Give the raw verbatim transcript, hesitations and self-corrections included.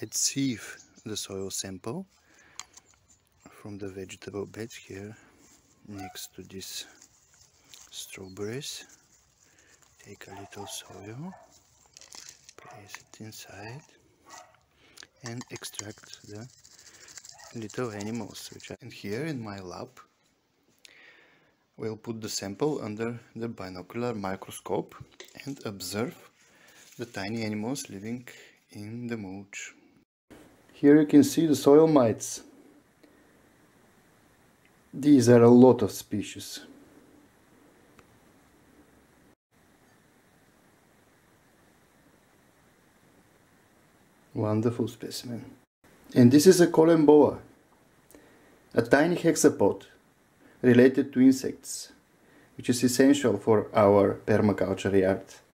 I'd sieve the soil sample from the vegetable bed here next to these strawberries. Take a little soil, place it inside, and extract the little animals which are. And here in my lab we'll put the sample under the binocular microscope and observe the tiny animals living in the mulch. Here you can see the soil mites. These are a lot of species. Wonderful specimen. And this is a collemboa, a tiny hexapod related to insects, which is essential for our permaculture yard.